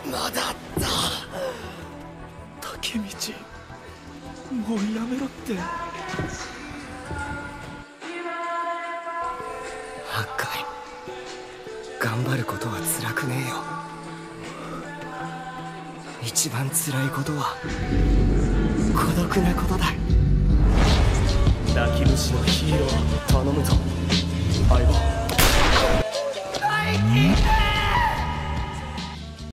まだあった。 竹道、もうやめろって。 八海、頑張ることは辛くねえよ。一番辛いことは孤独なことだ。 泣き虫のヒーロー頼むぞ。